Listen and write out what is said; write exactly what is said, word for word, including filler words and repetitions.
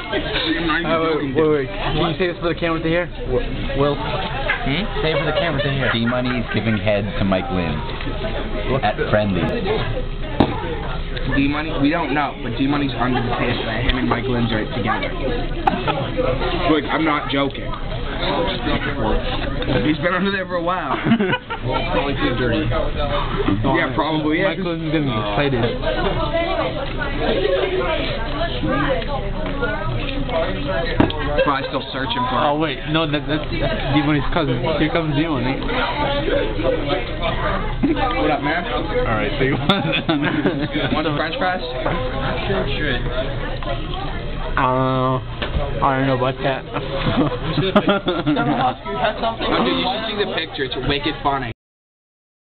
Uh, wait, wait, wait. Can you say this for the camera to hear? Will? Hmm? Say it for the camera to hear. D-Money's giving head to Mike Linz at Friendly's. D-Money? We don't know, but D-Money's under the table that him and Mike Linz are together. Look, I'm not joking. He's been under there for a while. Probably too dirty. Yeah, probably. Yeah. Mike Linz is getting excited. Probably still searching for him. Oh wait, no, that, that's, that's D-Money's cousin. Here comes D-Money. What up, man? Alright, so you want Want the French fries? Sure. I don't know. I don't know about that. Oh, dude, you should see the picture. It's wicked funny.